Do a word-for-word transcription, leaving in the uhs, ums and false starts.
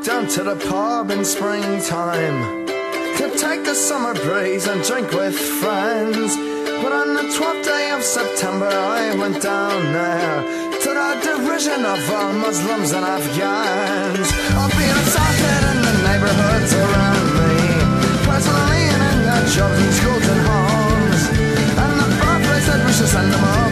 down to the pub in springtime to take the summer breeze and drink with friends. But on the twelfth day of September I went down there to the derision of all Muslims and Afghans, all being assaulted in the neighborhoods around me, personally and in their jobs and schools and homes. And the barfly said we should send them all